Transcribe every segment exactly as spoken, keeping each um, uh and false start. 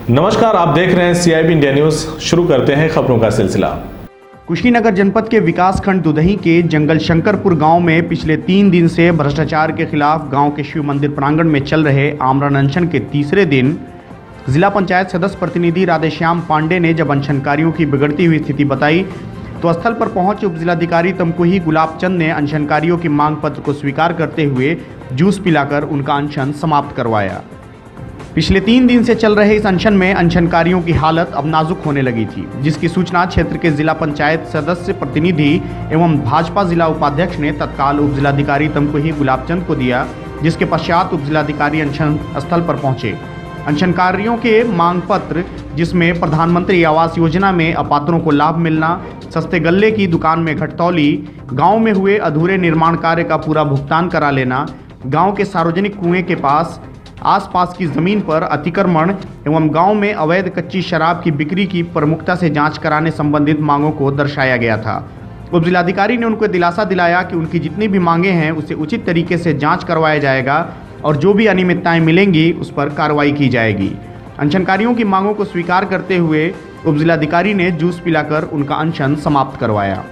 नमस्कार, आप देख रहे हैं सीआईबी इंडिया न्यूज। शुरू करते हैं खबरों का सिलसिला। कुशीनगर जनपद के विकासखंड दुदही के जंगल शंकरपुर गांव में पिछले तीन दिन से भ्रष्टाचार के खिलाफ गांव के शिव मंदिर प्रांगण में चल रहे आमरण अनशन के तीसरे दिन जिला पंचायत सदस्य प्रतिनिधि राधेश्याम पांडे ने जब अनशनकारियों की बिगड़ती हुई स्थिति बताई तो स्थल पर पहुंचे उप जिलाधिकारी तमकुही गुलाब चंद ने अनशनकारियों की मांग पत्र को स्वीकार करते हुए जूस पिलाकर उनका अनशन समाप्त करवाया। पिछले तीन दिन से चल रहे इस अनशन में अनशनकारियों की हालत अब नाजुक होने लगी थी, जिसकी सूचना क्षेत्र के जिला पंचायत सदस्य प्रतिनिधि एवं भाजपा जिला उपाध्यक्ष ने तत्काल उप जिलाधिकारी तमकुही गुलाबचंद को दिया, जिसके पश्चात उप जिलाधिकारी अनशन स्थल पर पहुंचे। अनशनकारियों के मांग पत्र, जिसमें प्रधानमंत्री आवास योजना में अपात्रों को लाभ मिलना, सस्ते गल्ले की दुकान में घटतौली, गाँव में हुए अधूरे निर्माण कार्य का पूरा भुगतान करा लेना, गाँव के सार्वजनिक कुएं के पास आसपास की जमीन पर अतिक्रमण एवं गांव में अवैध कच्ची शराब की बिक्री की प्रमुखता से जांच कराने संबंधित मांगों को दर्शाया गया था। उप जिलाधिकारी ने उनको दिलासा दिलाया कि उनकी जितनी भी मांगे हैं उसे उचित तरीके से जांच करवाया जाएगा और जो भी अनियमितताएं मिलेंगी उस पर कार्रवाई की जाएगी। अनशनकारियों की मांगों को स्वीकार करते हुए उप जिलाधिकारी ने जूस पिलाकर उनका अनशन समाप्त करवाया।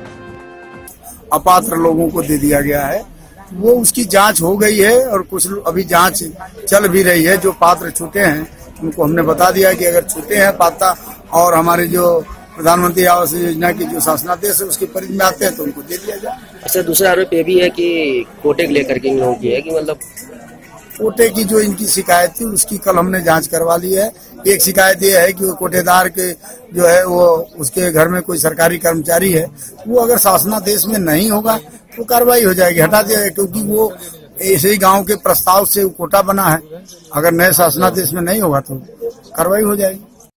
अपात्र लोगों को दे दिया गया है, वो उसकी जांच हो गई है और कुछ अभी जांच चल भी रही है। जो पात्र छूटे हैं उनको हमने बता दिया कि अगर छूटे हैं पात्र और हमारे जो प्रधानमंत्री आवास योजना की जो शासनादेश है उसके परिधि में आते हैं तो उनको दे दिया जाए। अच्छा, दूसरा आरोप ये भी है कि कोटे को लेकर के इन लोगों की है कि मतलब कोटे की जो इनकी शिकायत थी उसकी कल हमने जांच करवा ली है। एक शिकायत ये है कि वो कोटेदार के जो है वो उसके घर में कोई सरकारी कर्मचारी है, वो अगर शासनादेश में नहीं होगा तो कार्रवाई हो जाएगी, हटा दिया जाएगा, क्योंकि वो ऐसे ही गांव के प्रस्ताव से कोटा बना है। अगर नए शासनादेश में नहीं होगा तो कार्रवाई हो जाएगी।